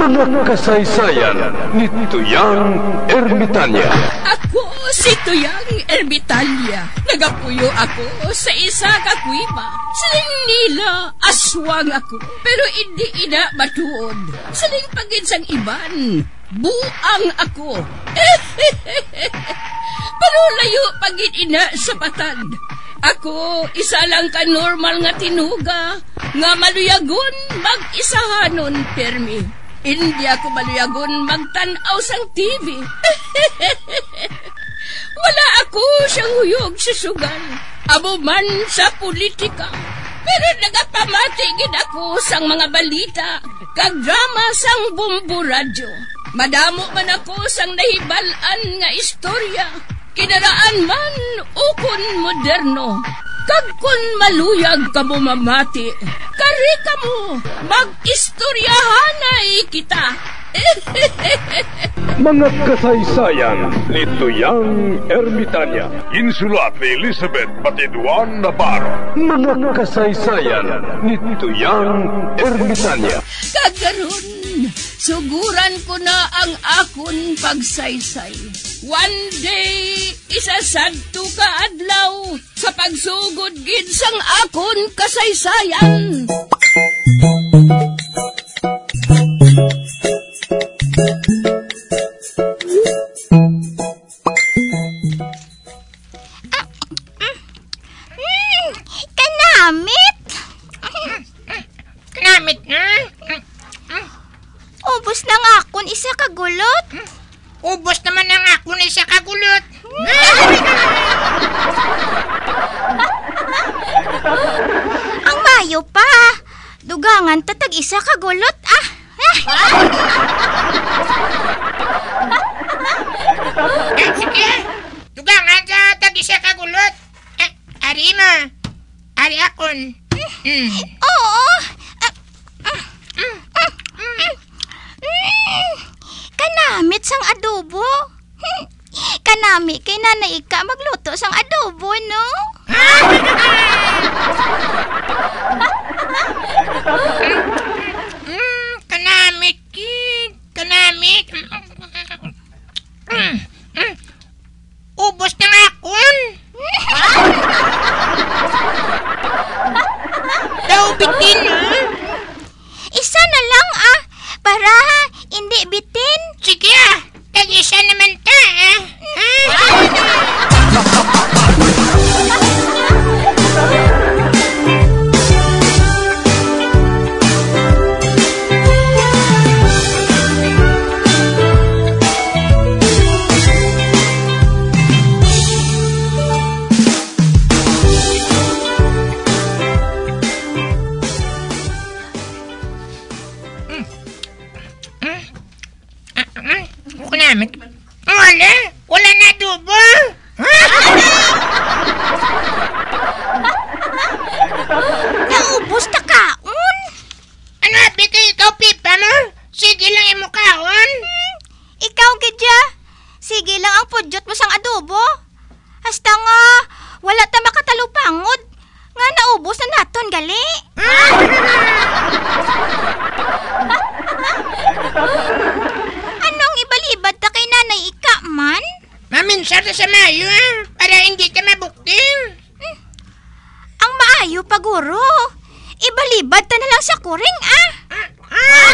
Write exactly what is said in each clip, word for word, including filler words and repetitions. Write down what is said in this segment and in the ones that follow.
Mga kasaysayan ni Tuyang Ermitanya. Ako si Tuyang Ermitanya. Nagapuyo ako sa isa ka kuiba. Siling nila, aswang ako. Pero hindi ina matuod. Siling pagin sang iban, buang ako. Pero layo pagin ina sa batad. Ako, isa lang ka normal nga tinuga, nga maluyagon mag-isahanon, permi. Hindi ako maluyagon magtanaw sang T V. Wala ako siyang huyog sa sugal, amo man sa politika. Pero nagapamatagin ako sang mga balita, kag drama sang Bumbu Radyo. Madamo man ako sang nahibalan nga istorya, kinaraan man ukon moderno. Kag kun maluyag ka mo mamati, kari ka mo, mag-istoryahanay kita. Mga kasaysayan ni Tuyang Ermitanya. Insulat ni Elizabeth Batiduan Navarro. Mga kasaysayan ni Tuyang Ermitanya. Kagaron, suguran ko na ang akon pagsaysay. One day, isasadto ka adlaw sa pagsugod gid sang akon kasaysayan. Kanamit? Kanamit na? Ubos na nga akon isa kagulot. Ubos naman ang akon isa kagulot. Ang mayo pa. Dugangan tatag isa kagulot ah. Eh, sige. Dugangan tatag isa kagulot. Eh, ari mo. Ari akon. Mm. Oo. Kanamit sang adobo. Kanami kay nanay ka magluto sang adobo, no? mm, kanamit kid. Kanamit. Mm, mm. Ubos na nga akon. Daw bitin, ah. Isa na lang, ah. Para, hindi bitin. Sige, ah. Tag-isa naman ta, ah. Wala, wala na adobo. Naubos ta kaon. Ano, bito ikaw, pipa mo? Sige lang imo kaon. Hmm, ikaw, Gedya. Sige lang ang pudyot mo sang adobo. Hasta nga, wala ta makatalupangod. Nga naubos na naton, gali. Anong ibalibad ta kay nanay ika man? Maminsar sa mayo, ah, para hindi ka mabukting. Hmm. Ang maayo pa, guro. Ibalibad ta na lang sa kuring, ah. Ah, ah.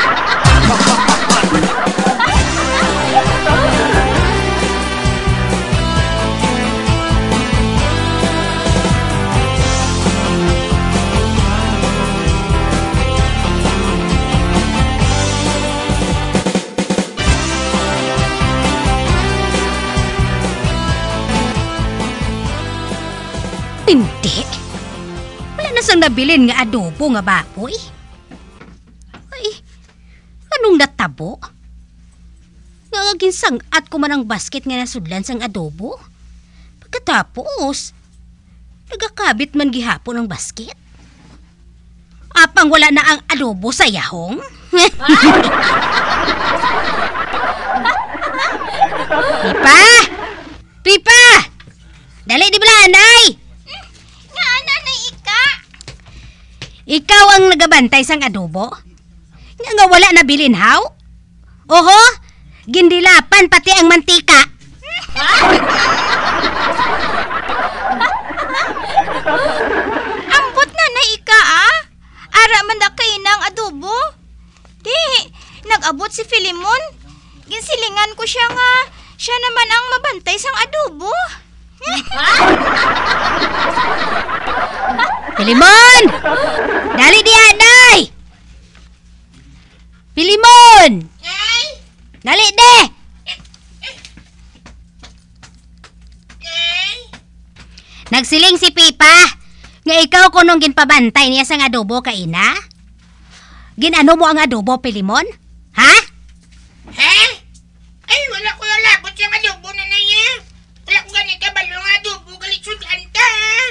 Hindi. Wala na sang nabilin nga adobo nga baboy. Ay, anong natabo? Nga ginsangat ko man ang basket nga nasudlan sang adobo. Pagkatapos, nagakabit man gihapon ang basket. Apang wala na ang adobo sa yahong? Pipa! Pipa! Dali di bala, Anay! Nga, nanay ika! Ikaw ang nagabantay sang adobo? Nga nga wala na bilin, haw? Oho, gindilapan pati ang mantika. Ambot na na ika, ah. Ara man na kayo ng adobo. Di, nag-abot si Filimon. Ginsilingan ko siya nga. Siya naman ang mabantay sang adobo. Filimon! Dali diha, day! Filimon! Nay! Dali, de! Nay! Nagsiling si Pipa. Nga ikaw kunong ginpabantay niya sang adobo ka ina? Ginano mo ang adobo, Filimon? Ha? Ha? Ay, wala ko yung labot yung adobo na na niya. Wala ko ganit kabalo ng adobo, galit sudan ka.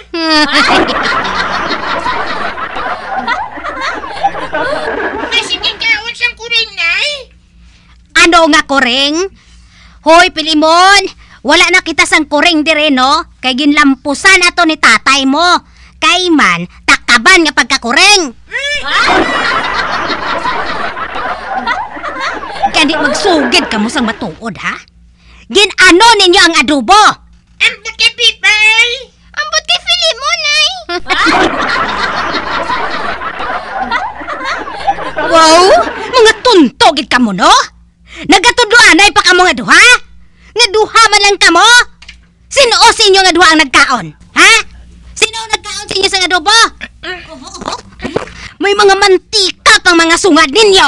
Kasi kikaon siyang kuring, Nay. Ano nga kuring? Hoy, Filimon, wala na kita sang kuring dire, no? Kay ginlampusan ato ni tatay mo. Kay man, takaban nga pagkakuring. Kaya di magsugid ka mo sang matuod, ha? Ginano ninyo ang adobo? Ambot kay Pipay. Ambot kay Filimon, Nay. Wow, mga tuntogid ka mo, no? Nagatudloanay pa ka mo nga duha? Nga duha man lang ka mo? Sino o sinyo nga duha ang nagkaon? Ha? Sino ang nagkaon sa inyo sa adobo? May mga mantika pang mga sungad ninyo.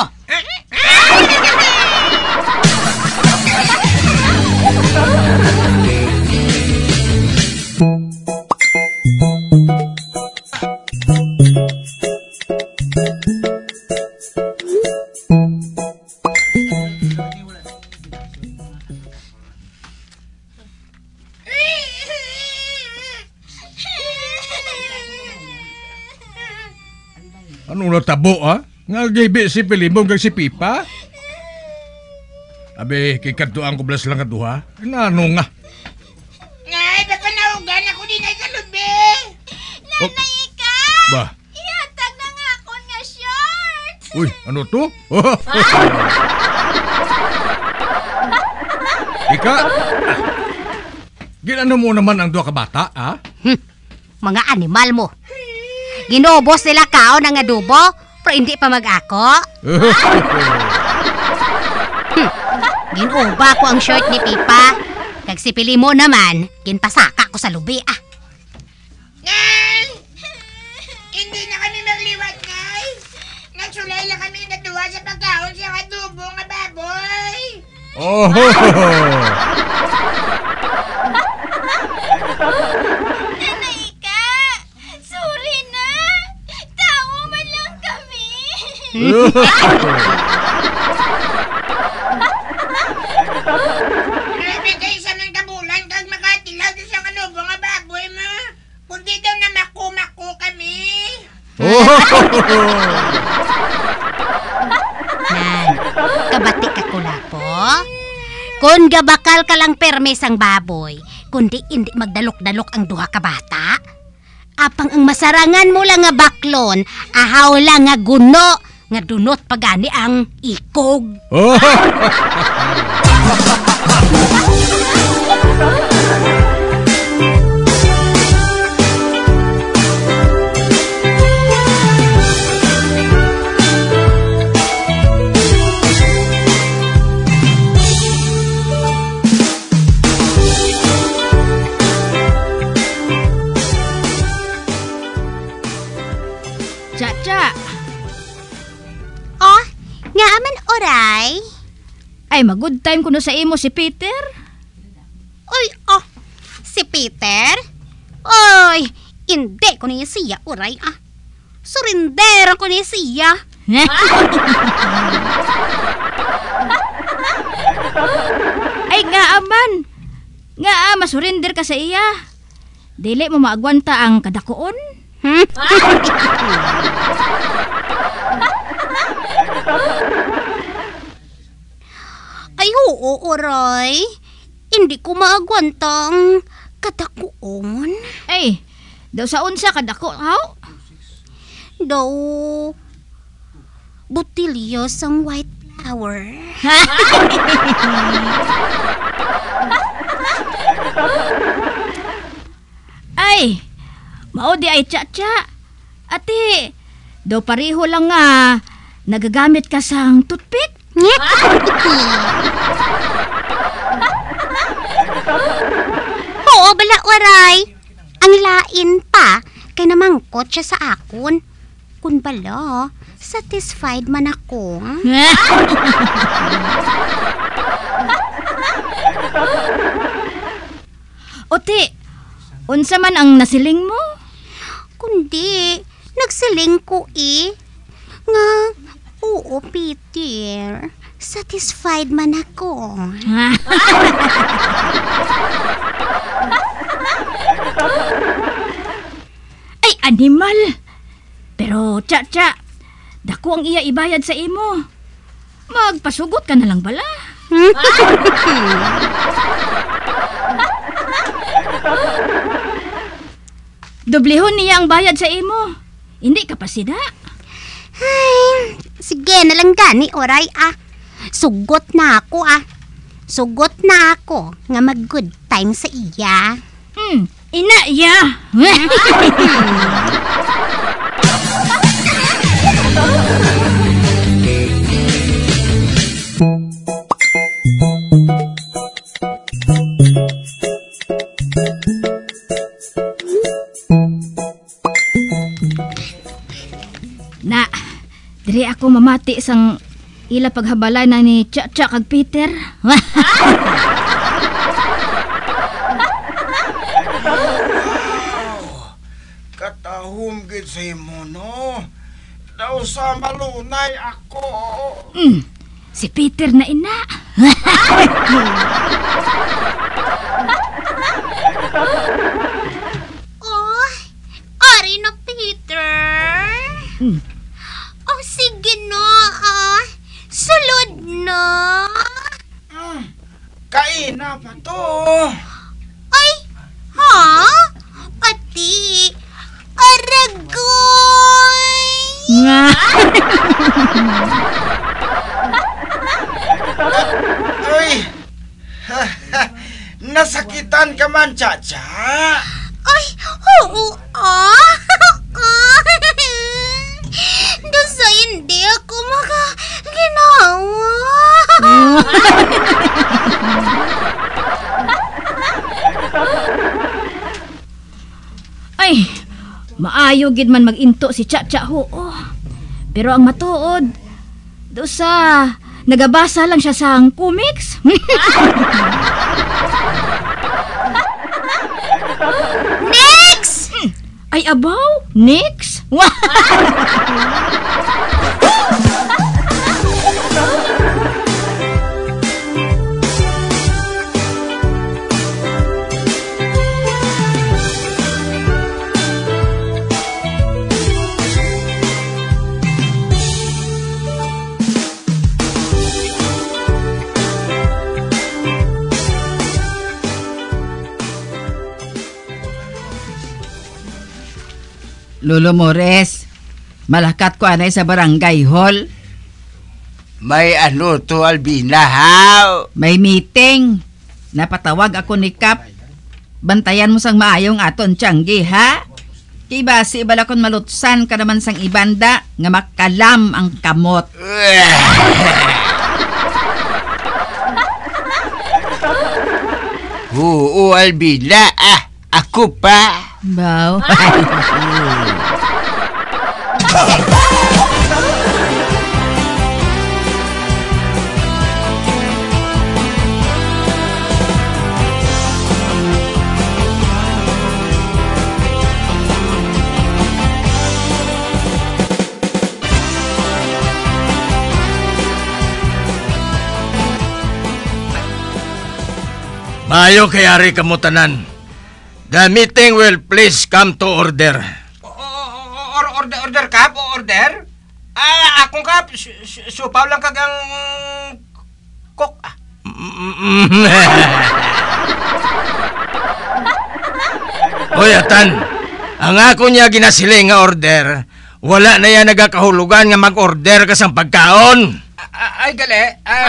Anong natabo, ha? Nga gibi si Filimon kag si Pipa? Abe, kikatuan ko blas lang kaduha. Ano nga? Nay, papanaugan ako din ay kalubi. Nanay ka! Ba? Ihatag na nga ako nga short. Uy, ano to? Ika? Ginano mo naman ang duha ka bata, ha? Hm, mga animal mo. Ginubos nila kaon ang adobo, pero hindi pa mag-ako. hm, ginuba ko ang short ni Pipa. Kag si Filimon naman, ginpasaka ko sa lubi, ah. Nay! Hindi na kami magliwat, Nay. Nagsulay lang kami na duwa sa pagkaon sa adobo nga baboy. Oh! Nanay ka! Sorry na! Tao man lang kami! Grabe kayo sa mga kabulan kag makatilag sa adobo nga baboy mo. Kundi daw na makumako kami. Nan, kabati ka kula po. Kung gabakal ka lang permis ang baboy, kundi hindi magdalok-dalok ang duha ka bata. Apang ang masarangan mo lang nga baklon, ahaw lang nga guno, nga dunot pagani ang ikog. Cha-cha. Oh, nga aman oray. Ay, mag-good time kuno sa imo si Peter. Uy, oh, si Peter? Oy, hindi ko niya siya, oray, ah. Surrender ko niya siya. Ay, nga aman. Nga ah, masurinder ka sa iya. Dili mo maagwanta ang kadakoon. Hmm? Ay, oo, oray. Hindi ko maagwantang kadakuon. Ay, daw sa unsa kadako, haw? Daw, butilyo sang white flower. Ay, mao di ay tsa-tsa. Ate, daw pareho lang nga nagagamit ka sang toothpick. Oo, bala waray. Ang lain pa, kay namangkot siya sa akon. Kun bala, satisfied man ako. Ote, unsa man ang nasiling mo? Kundi, nagsiling ko eh. Nga, oo, Peter. Satisfied man ako. Ay, animal! Pero, tsa-tsa, dako ang iya ibayad sa imo. Magpasugot ka na lang bala. Doblehon niya ang bayad sa imo. Hindi ka pa sida. Ay, sige na lang gani, oray ah. Sugot na ako ah. Sugot na ako nga mag-good time sa iya. Hmm, ina iya. Na, diri ako mamati sang ila paghabalay na ni Tsa-Tsa kag Peter. Katahom gid sa imo, no? Daw sa malunay ako. Mm, si Peter na ina. Oh, ari na Peter. Mm. Oh, sige no, ah. Sulod na. Mm, kaina pa to. Ay, ha? Pati, aragoy. Nga. Ay, nasakitan ka man, Tsa-Tsa. Ay, oo, ah. Dosa hindi ako makaginawa. Ay, maayo gid man maginto si Tsa-Tsa ho. Oh. Pero ang matuod, do sa nagabasa lang siya sa comics. Next! Ay abaw, next. Lolo Mores, malakat ko anay sa barangay hall. May ano to, Albina, how? May meeting. Napatawag ako ni Kap. Bantayan mo sang maayong aton tiyanggi, ha? Kay basi balakon malutsan ka naman sang ibanda nga makalam ang kamot. Oo, Albina, ah, ako pa. Baw. Maayo kay ari kamutanan. The meeting will please come to order. Or, order, order, Kap, order? Ah, akong Kap, supaw lang kagang kok. Ah. Hoy, Atan, ang ako niya ginasiling nga order, Wala na yan nagakahulugan nga mag-order ka sang pagkaon. Ah, ay, gali. Ah.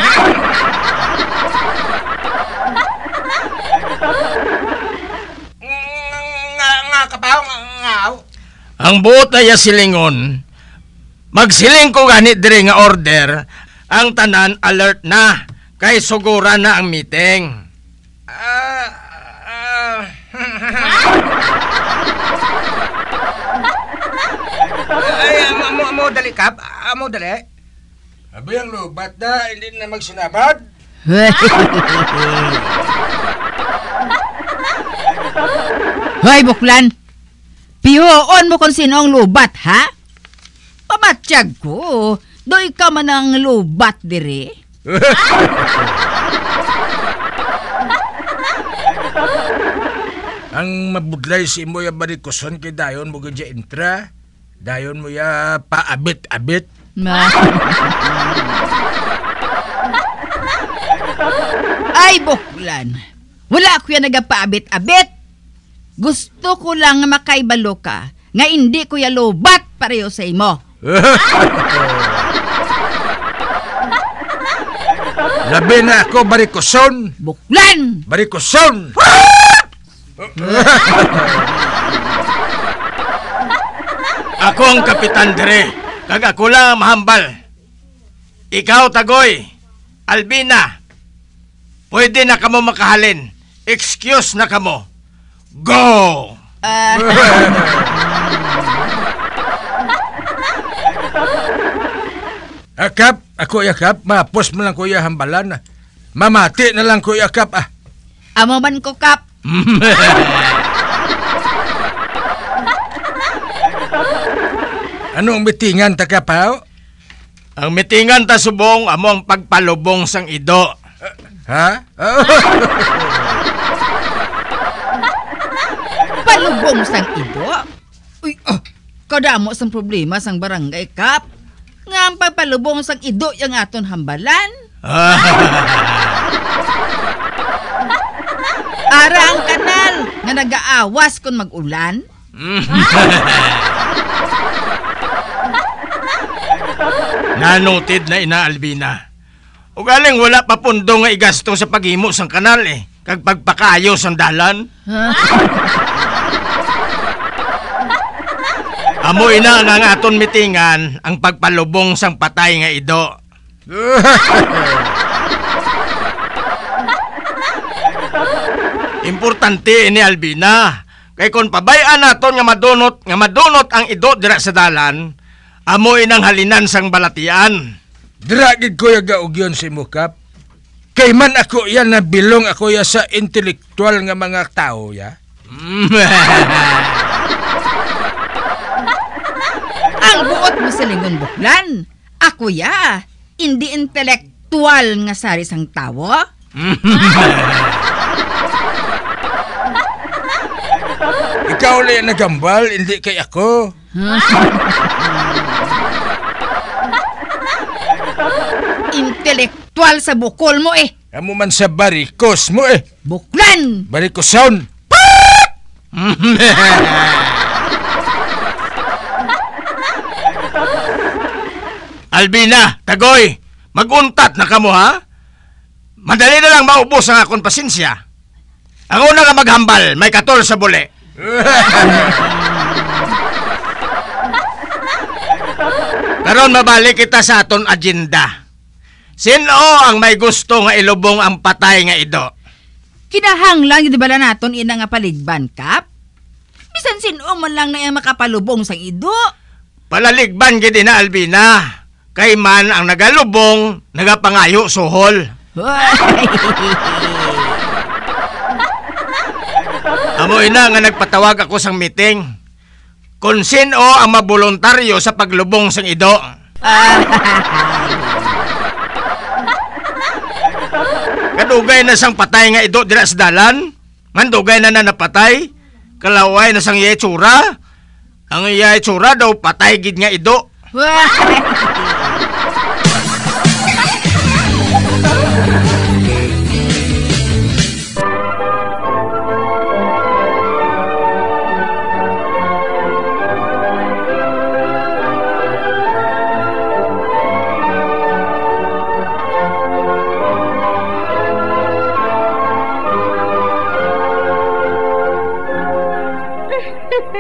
nga, nga, kapaw, nga, ngaw. Ang buot na ya silingon, magsiling ko ganit diri nga order, ang tanan alert na, kay sugura na ang meeting. Ah, ah. Ay, amo, amo, amo, dali, Kap. Amo, dali. Abi ang lubat na, hindi na magsinabad. Hoy, buklan! Pihoon mo kung sino ang lubat, ha? Pamatsyag ko. Doy ka man ang lubat, dire. Ang mabudlay si mo ya barikuson kay dayon mo gadya intra. Dayon mo ya paabit-abit. Ma. Ay, buklan. Wala ko yan nagapaabit-abit. Gusto ko lang makaibalo ka nga hindi ko ya lubat pareho sa imo. Labi na ako barikuson. Buklan! Barikuson! Ako ang kapitan dire. Kag ako lang ang mahambal. Ikaw, Tagoy. Albina. Pwede na kamo makahalin. Excuse na kamo. Go! Ah, Akap, ako yakap. Mapos mo lang kuya hambalan. Mamati na lang kuya kap ah. amo man ko, Kap. Anong mitingan ta kapaw? Ang mitingan ta subong amo ang pagpalubong sang ido. Ha? Palubong sang ido? Uy, oh, kadamo sang problema sang barangay, Kap. Nga ang pagpalubong sang ido yung aton hambalan. Ara ang kanal nga nagaawas kung mag-ulan. Nanotid na ina Albina. Ugaling wala pa pundo nga igasto sa paghimo sang kanal eh. Kag pagpakayo sang dalan. Amo ina nga nga aton mitingan ang pagpalubong sang patay nga ido. Importante ini Albina. Kay kon pabayaan naton nga madunot nga madunot ang ido dira sa dalan, amo inang halinan sang balatian. Dira gid ko ya gaugyon si Mukap. Kay man ako yan nabilong ako ya sa intelektual nga mga tao ya. Ang buot mo sa lingon, buklan. Ako ya, hindi intelektual nga sari sang tawo. Ikaw li nagambal, hindi kay ako. Intelektual sa bukol mo eh. Amo man sa barikos mo eh. Buklan! Barikoson. Albina, Tagoy, maguntat na kamo ha? Madali na lang maubos ang akong pasensya. Ako na nga maghambal, may katol sa bule. Karon mabalik kita sa aton agenda. Sino ang may gusto nga ilubong ang patay nga ido? Kinahanglang di bala naton ina nga paligban, Kap? Bisan sino man lang na yung makapalubong sang ido. Palaligban gid na Albina. Kay man ang nagalubong, nagapangayo suhol. Amo ina nga nagpatawag ako sang meeting. Kung sino ang mabuluntaryo sa paglubong sang ido. Kadugay na sang patay nga ido dira sa dalan. Mandugay na na napatay. Kalaway na sang iyay tsura. Ang iyay tsura daw patay gid nga ido.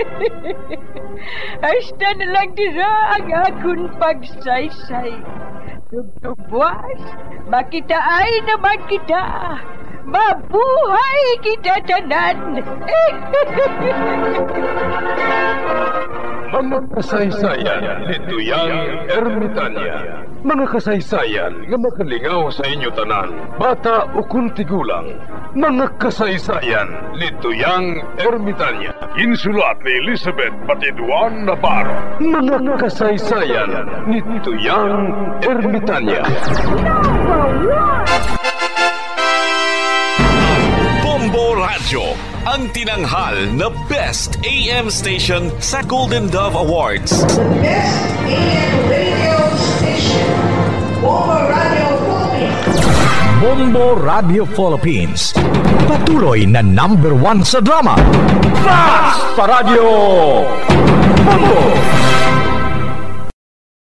Hasta na lang dira ang akong pagsaysay. Tugtugwas, makitaay naman kita. Mabuhay kita tanan. Mga kasaysayan ni Tuyang Ermitanya. Mga kasaysayan nga makalingaw sa inyo tanan, bata o kuntigulang. Mga kasaysayan ni Tuyang Ermitanya. Insulat ni Elizabeth Batiduan Navarro. Mga kasaysayan ni Tuyang Ermitanya. Bombo Radio, ang tinanghal na Best A M Station sa Golden Dove Awards. Best A M Radio Station, Bombo Radio Philippines. Bombo Radio Philippines, patuloy na number one sa drama. Basta Radio!